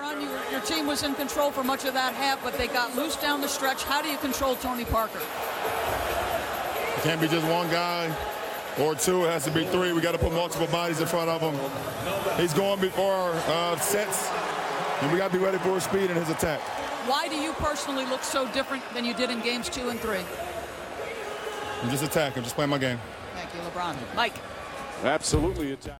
LeBron, your team was in control for much of that half, but they got loose down the stretch. How do you control Tony Parker? It can't be just one guy or two. It has to be three. We got to put multiple bodies in front of him. He's going before sets, and we got to be ready for his speed and his attack. Why do you personally look so different than you did in games 2 and 3? I'm just attacking. I'm just playing my game. Thank you, LeBron. Mike. Absolutely.